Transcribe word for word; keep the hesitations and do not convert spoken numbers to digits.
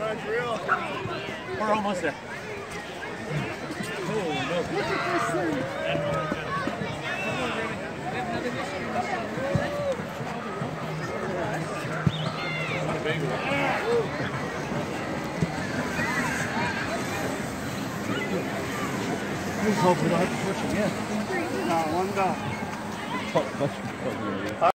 That's real. We're almost there. Oh, no. Look at this thing. Not a big one. Let's hope we don't have to push again. No, one down.